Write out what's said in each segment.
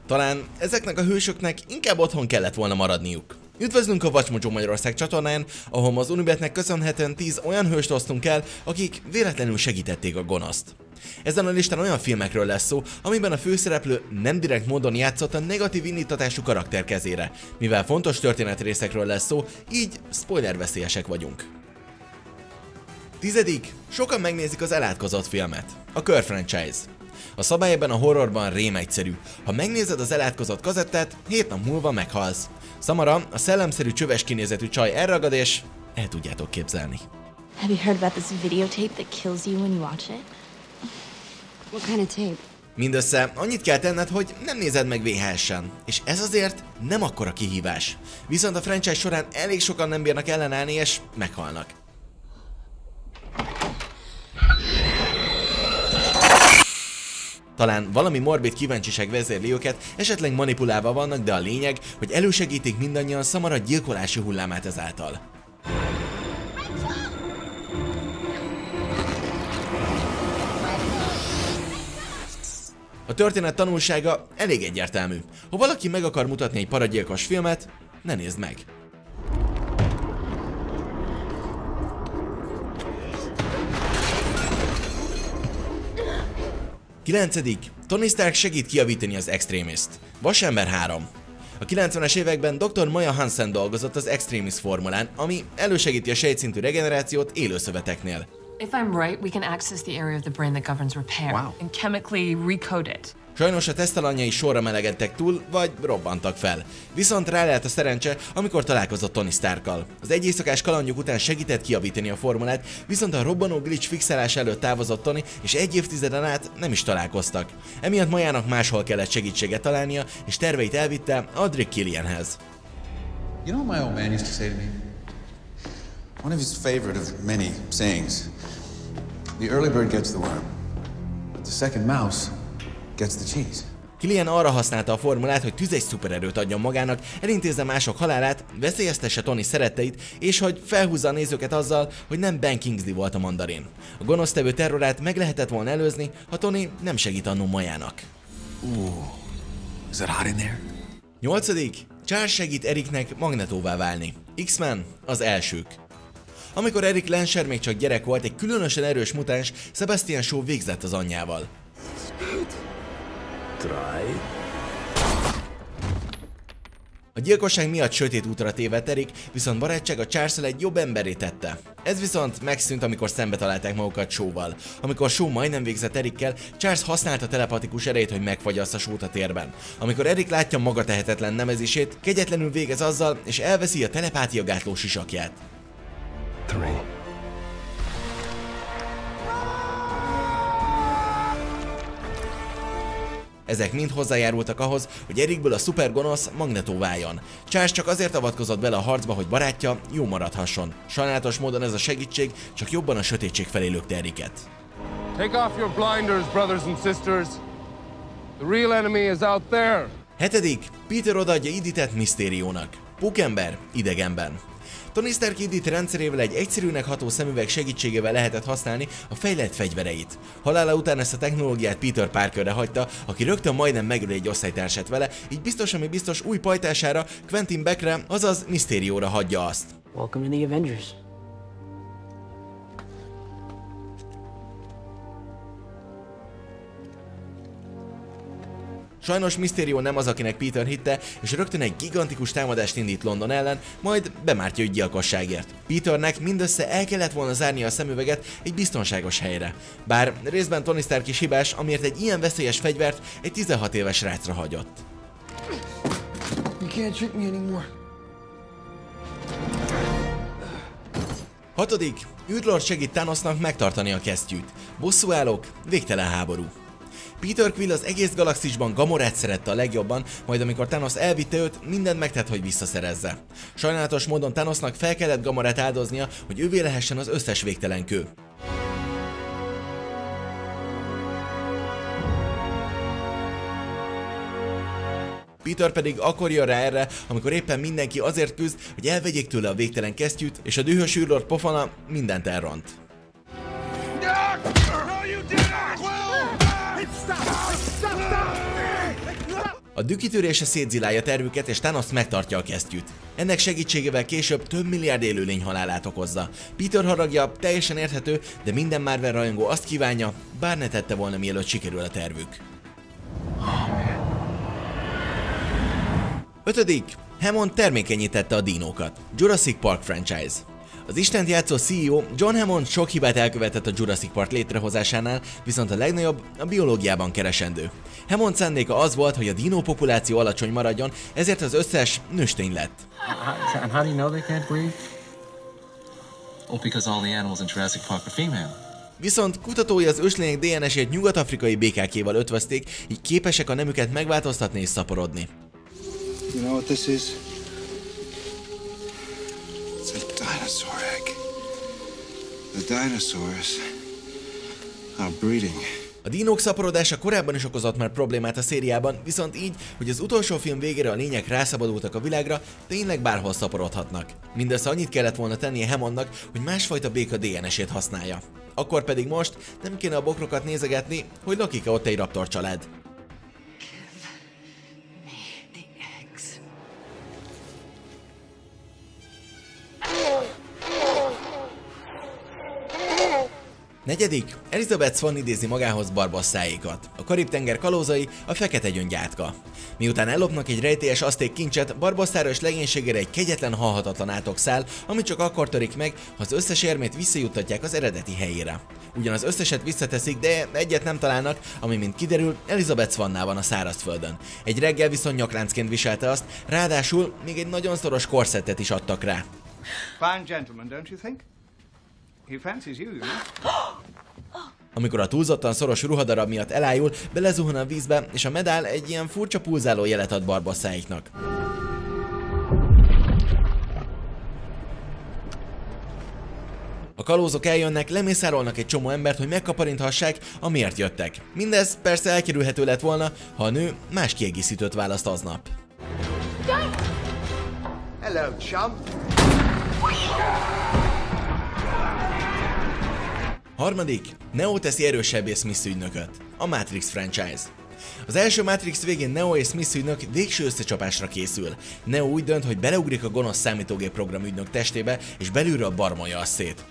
Talán ezeknek a hősöknek inkább otthon kellett volna maradniuk. Üdvözlünk a Watch Mojo Magyarország csatornán, ahol az Unibetnek köszönhetően 10 olyan hőst hoztunk el, akik véletlenül segítették a gonoszt. Ezen a listán olyan filmekről lesz szó, amiben a főszereplő nem direkt módon játszott a negatív indítatású karakter kezére. Mivel fontos történetrészekről lesz szó, így spoilerveszélyesek vagyunk. 10. Sokan megnézik az elátkozott filmet, a Kör franchise. A szabály ebben a horrorban rém egyszerű. Ha megnézed az elátkozott kazettát, 7 nap múlva meghalsz. Samara, a szellemszerű csöves kinézetű csaj elragad és el tudjátok képzelni. Have you heard about this videotape that kills you when you watch it? What kind of tape? Mindössze annyit kell tenned, hogy nem nézed meg VHS-en, és ez azért nem akkora kihívás. Viszont a franchise során elég sokan nem bírnak ellenállni és meghalnak. Talán valami morbid kíváncsiság vezérli őket, esetleg manipulálva vannak, de a lényeg, hogy elősegítik mindannyian Samara gyilkolási hullámát ezáltal. A történet tanulsága elég egyértelmű. Ha valaki meg akar mutatni egy paragyilkos filmet, ne nézd meg. 9. Tony Stark segít kijavítani az Extremist. Vasember 3. A 90-es években Dr. Maya Hansen dolgozott az Extremis formulán, ami elősegíti a sejtszintű regenerációt élőszöveteknél. If I'm right, we can access the area of the brain that governs repair and chemically recode it. Sajnos a tesztalanyai sorra melegedtek túl, vagy robbantak fel. Viszont rá lehet a szerencse, amikor találkozott Tony Starkkal. Az egy éjszakás kalandjuk után segített kijavítani a formulát, viszont a robbanó glitch fixálás előtt távozott Tony, és egy évtizeden át nem is találkoztak. Emiatt Mayának máshol kellett segítséget találnia, és terveit elvitte Adric Killianhez. You know what my old man used to say to me? One of his favorite of many sayings. The early bird gets the worm, but the second mouse gets the cheese. Killian arra használta a formulát, hogy tüzes szupererőt adjon magának, elintézze mások halálát, veszélyeztesse Tony szeretteit, és hogy felhúzza a nézőket azzal, hogy nem Ben Kingsley volt a mandarin. A gonosztevő terrorát meg lehetett volna előzni, ha Tony nem segít annó Mayának. Is that hot in there? 8. Charles segít Ericnek Magnetóvá válni. X-Men az elsők. Amikor Eric Lensher még csak gyerek volt, egy különösen erős mutáns, Sebastian Shaw végzett az anyjával. A gyilkosság miatt sötét útra tévedt Eric, viszont barátsága Charles-el egy jobb emberré tette. Ez viszont megszűnt, amikor szembe találták magukat Shaw-val. Amikor Shaw majdnem végzett Erickel, Charles használta telepatikus erejét, hogy megfagyassza Shaw-t a térben. Amikor Eric látja maga tehetetlen nemezését, kegyetlenül végez azzal, és elveszi a telepátiagátló sisakját. 3. Ezek mind hozzájárultak ahhoz, hogy Ericből a szupergonosz Magneto váljon. Charles csak azért avatkozott bele a harcba, hogy barátja jó maradhasson. Sajnálatos módon ez a segítség csak jobban a sötétség felé lökte Ericet. Take off your blinders, brothers and sisters. The real enemy is out there. 7. Peter odaadja Iditet Mysterionak. Pókember idegenben. Tony Stark Idit rendszerével egy egyszerűnek ható szemüveg segítségével lehetett használni a fejlett fegyvereit. Halála után ezt a technológiát Peter Parkerre hagyta, aki rögtön majdnem megöl egy osztálytársát vele, így biztos, ami biztos új pajtására, Quentin Beckre, azaz Mysterióra hagyja azt. Welcome to the Avengers. Sajnos Mysterio nem az, akinek Peter hitte, és rögtön egy gigantikus támadást indít London ellen, majd bemártja őt gyilkosságért. Peternek mindössze el kellett volna zárnia a szemüveget egy biztonságos helyre. Bár részben Tony Stark is hibás, amiért egy ilyen veszélyes fegyvert egy 16 éves srácra hagyott. You can't trick me anymore. 6. Űrlord segít Thanosnak megtartani a kesztyűt. Bosszúállók, végtelen háború. Peter Quill az egész galaxisban Gamorát szerette a legjobban, majd amikor Thanos elvitte őt, mindent megtett, hogy visszaszerezze. Sajnálatos módon Thanosnak fel kellett Gamorát áldoznia, hogy ővé lehessen az összes végtelen kő. Peter pedig akkor jön rá erre, amikor éppen mindenki azért küzd, hogy elvegyék tőle a végtelen kesztyűt, és a dühös űrlord pofona mindent elront. A A dühkitörése szétzilálja tervüket, és Thanos megtartja a kesztyűt. Ennek segítségével később több milliárd élőlény halálát okozza. Peter haragja teljesen érthető, de minden Marvel rajongó azt kívánja, bár ne tette volna, mielőtt sikerül a tervük. 5. Hammond termékenyítette a dinókat. Jurassic Park franchise. Az istent játszó CEO John Hammond sok hibát elkövetett a Jurassic Park létrehozásánál, viszont a legnagyobb a biológiában keresendő. Hammond szándéka az volt, hogy a dinó populáció alacsony maradjon, ezért az összes nőstény lett. And how do you know they can't breed? Well, because all the animals in Jurassic Park are female. Viszont kutatói az őslények DNS-ét nyugat-afrikai békákéval ötvözték, így képesek a nemüket megváltoztatni és szaporodni. You know what this is? It's a dinosaur egg. The dinosaurs are breeding. A dinók szaporodása korábban is okozott már problémát a szériában, viszont így, hogy az utolsó film végére a lények rászabadultak a világra, tényleg bárhol szaporodhatnak. Mindössze annyit kellett volna tennie Hammondnak, hogy másfajta béka DNS-ét használja. Akkor pedig most nem kéne a bokrokat nézegetni, hogy lakik-e ott egy raptor család. Negyedik, Elizabeth Swann idézi magához Barbasszáékat. A Karib-tenger kalózai a fekete gyöngyátka. Miután ellopnak egy rejtélyes azték kincset, Barbasszára és legénységére egy kegyetlen, halhatatlan átok száll, ami csak akkor törik meg, ha az összes érmét visszajuttatják az eredeti helyére. Ugyan az összeset visszateszik, de egyet nem találnak, ami mint kiderül, Elizabeth Swannál van a szárazföldön. Egy reggel viszont nyakláncként viselte azt, ráadásul még egy nagyon szoros korszettet is adtak rá. Fine gentleman, don't you think? He fancies you, you know? Amikor a túlzottan szoros ruhadarab miatt elájul, belezuhan a vízbe, és a medál egy ilyen furcsa pulzáló jelet ad Barbasszáiknak. A kalózok eljönnek, lemészárolnak egy csomó embert, hogy megkaparinthassák, amiért jöttek. Mindez persze elkerülhető lett volna, ha a nő más kiegészítőt választ aznap. Hello, chump. Harmadik, Neo teszi erősebbé Smith ügynököt. A Matrix franchise. Az első Matrix végén Neo és Smith ügynök végső összecsapásra készül. Neo úgy dönt, hogy beleugrik a gonosz számítógép program ügynök testébe, és belülről barmolja azt szét.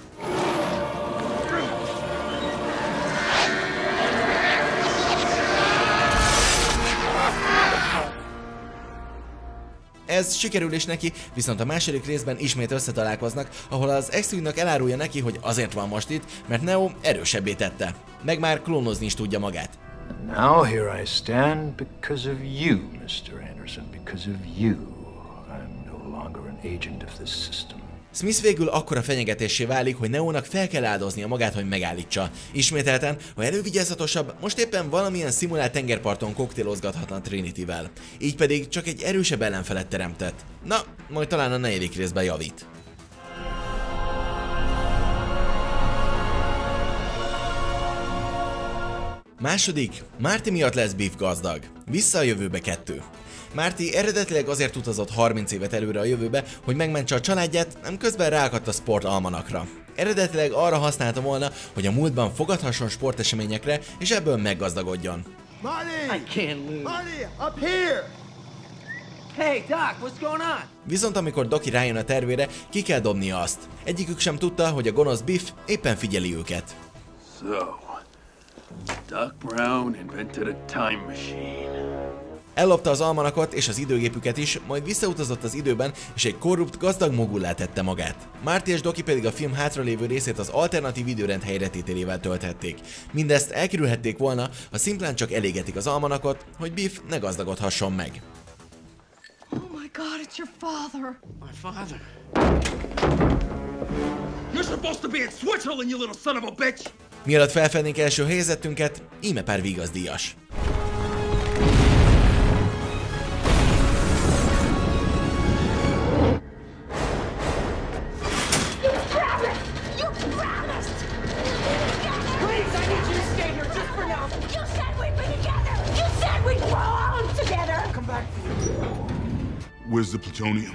Ez sikerül is neki, viszont a második részben ismét összetalálkoznak, ahol az ex-ügynök elárulja neki, hogy azért van most itt, mert Neo erősebbé tette. Meg már klónozni is tudja magát. Now here I stand because of you, Mr. Anderson, because of you. I'm no longer an agent of this system. Smith végül akkora fenyegetésé válik, hogy Neónak fel kell áldoznia magát, hogy megállítsa. Ismételten, ha elővigyázatosabb, most éppen valamilyen szimulált tengerparton koktélozgathatna Trinityvel. Így pedig csak egy erősebb ellenfelet teremtett. Na, majd talán a negyedik részben javít. Második, Marty miatt lesz Biff gazdag. Vissza a jövőbe 2. Marty eredetileg azért utazott 30 évet előre a jövőbe, hogy megmentse a családját, nem közben ráakadt a sport almanakra. Eredetileg arra használta volna, hogy a múltban fogadhasson sporteseményekre, és ebből meggazdagodjon. Marty! I can't move. Marty, up here! Hey, Doc, what's going on? Viszont amikor Doki rájön a tervére, ki kell dobnia azt. Egyikük sem tudta, hogy a gonosz Biff éppen figyeli őket. So, Doc Brown invented a time machine. Ellopta az almanakot és az időgépüket is, majd visszautazott az időben, és egy korrupt, gazdag mogullá tette magát. Marty és Doki pedig a film hátralévő részét az alternatív időrend helyretételével tölthették. Mindezt elkerülhették volna, ha szimplán csak elégetik az almanakot, hogy Biff ne gazdagodhasson meg. Oh my God, it's your father. My father? You're supposed to be in Switzerland, you little son of a bitch! Mielőtt felfednénk első helyezettünket, íme pár vigazdíjas. Where's the plutonium?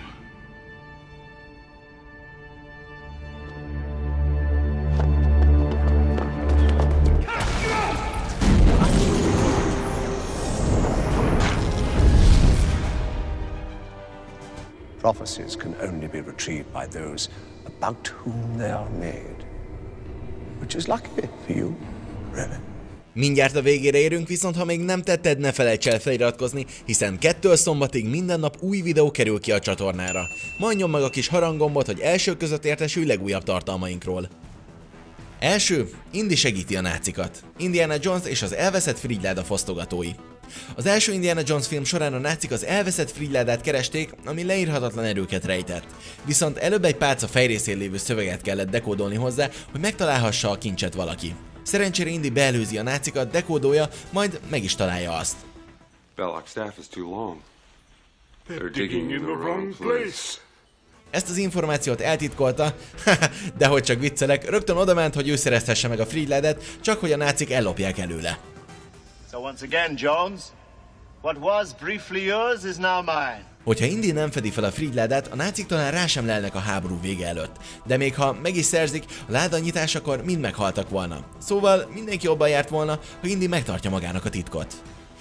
Prophecies can only be retrieved by those about whom they are made. Which is lucky for you, really. Mindjárt a végére érünk, viszont ha még nem tetted, ne felejts el feliratkozni, hiszen 2-től szombatig minden nap új videó kerül ki a csatornára. Majd nyomd meg a kis haranggombot, hogy elsők között értesülj legújabb tartalmainkról. Első, Indy segíti a nácikat. Indiana Jones és az elveszett Frigyláda fosztogatói. Az első Indiana Jones film során a nácik az elveszett Frigyládát keresték, ami leírhatatlan erőket rejtett. Viszont előbb egy pálca fejrészén lévő szöveget kellett dekódolni hozzá, hogy megtalálhassa a kincset valaki. Szerencsére Indy beelőzi a nácikat, dekódolja, majd meg is találja azt. Belloc staff is too long. They're digging in the wrong place. Ezt az információt eltitkolta, de hogy csak viccelek, rögtön odament, hogy ő szerezhesse meg a Frigyládát, csak hogy a nácik ellopják előle. So once again, Jones, what was briefly yours is now mine. Hogyha Indy nem fedi fel a Frigyládát, a nácik talán rá sem lelnek a háború vége előtt. De még ha meg is szerzik, a láda nyitásakor mind meghaltak volna. Szóval mindenki jobban járt volna, ha Indy megtartja magának a titkot.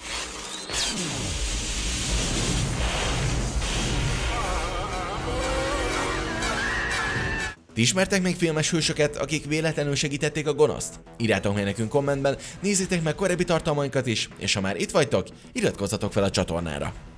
Ti ismertek még filmes hősöket, akik véletlenül segítették a gonoszt? Írjátok meg nekünk kommentben, nézzétek meg korábbi tartalmainkat is, és ha már itt vagytok, iratkozzatok fel a csatornára.